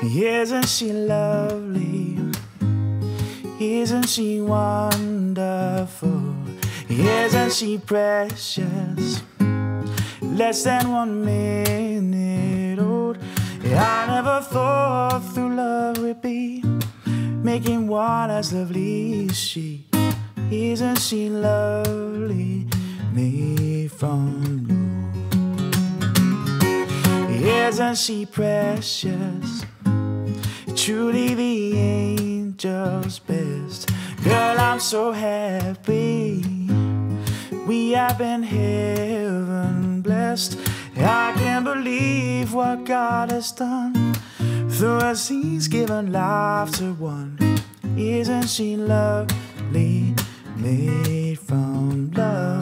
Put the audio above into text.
Isn't she lovely? Isn't she wonderful? Isn't she precious? Less than 1 minute old. I never thought through love would be making one as lovely as she. Isn't she lovely, made from blue? Isn't she precious? Truly the angel's best. Girl, I'm so happy we have been heaven blessed. I can't believe what God has done. Through us He's given life to one. Isn't she lovely, made from love?